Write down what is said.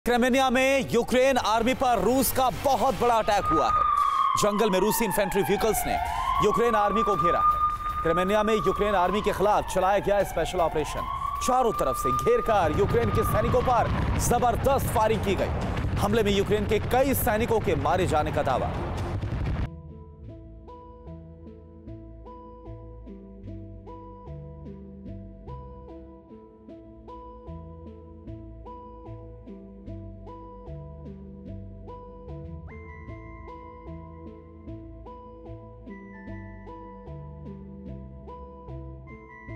क्रेमेनिया में Ukraine army पर रूस का बहुत बड़ा अटैक हुआ है। जंगल में रूसी इन्फेंट्री व्हीकल्स ने यूक्रेन आर्मी को घेरा है। क्रेमेनिया में यूक्रेन आर्मी के खिलाफ चलाया गया स्पेशल ऑपरेशन। चारों तरफ से घेरकर यूक्रेन के सैनिकों पर जबरदस्त फायरिंग की गई। हमले में यूक्रेन के कई सैनिकों के मारे जाने का दावा।